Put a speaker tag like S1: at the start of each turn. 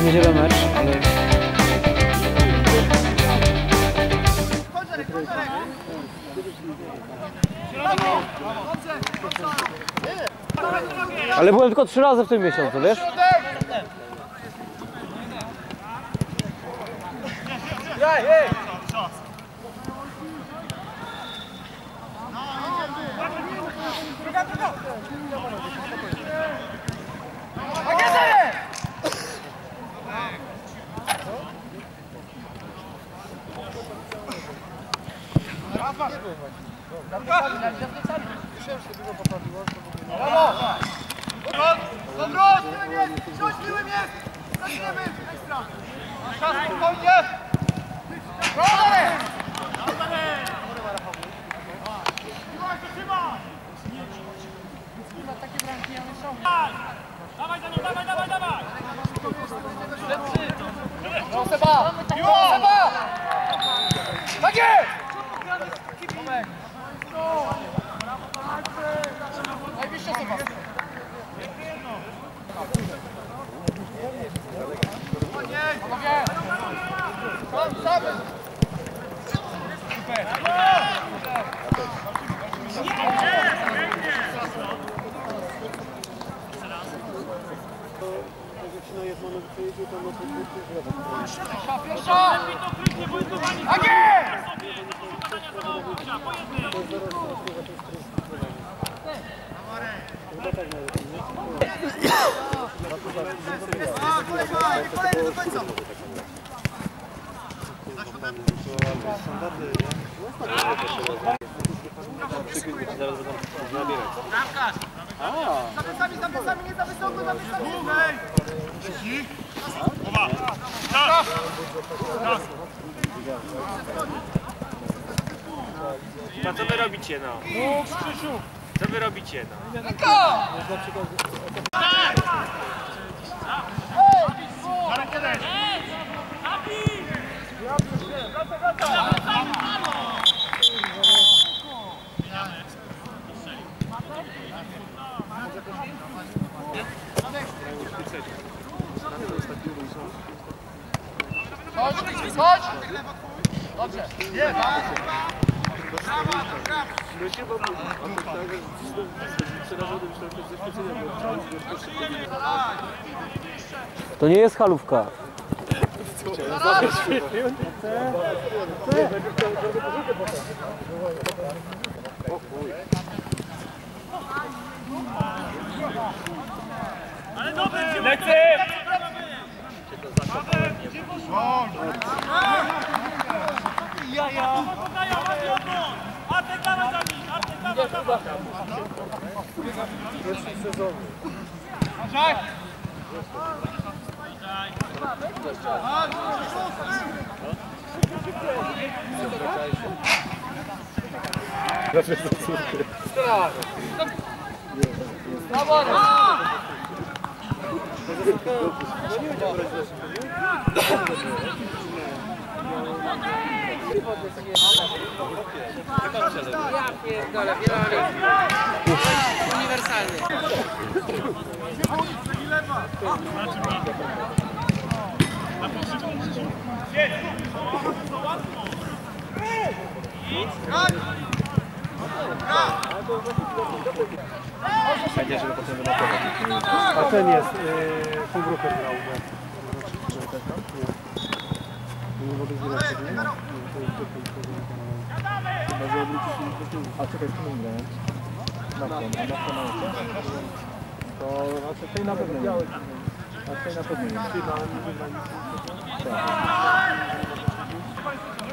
S1: w niedzielę mecz, ale... Ale byłem tylko 3 razy w tym miesiącu, wiesz?
S2: Dawaj za nim, dawaj, dawaj, dawaj!
S3: No Seba! No Seba! Tak jest! Najwyższa Seba! Panowie! Samy! Super! Pierwsza! Tak jest!
S4: Kolejny do końca! Zawiesami, nie za wysoko, zawiesami!
S2: Czas! Czas!
S5: A co wy robicie, no? Co wy robicie, no?
S3: Chodź, chodź! Dobrze, jest!
S1: To nie jest halówka.
S2: Ale dobry! Lecy! Artek, dawaj za nim! Artek, dawaj, dawaj!
S4: Pierwszy sezon.
S3: Ja pierdolę, uniwersalny.
S5: Będzie, żeby potem wymatować.
S4: A ten jest, pół grupy grał. Nie mogę zbierać tego, nie? Chyba, że obrócić się do tyłu. A czekaj, co mam grać? Na to, na oczy? To, znaczy tej na pewno nie. A tej na pewno nie. Tak.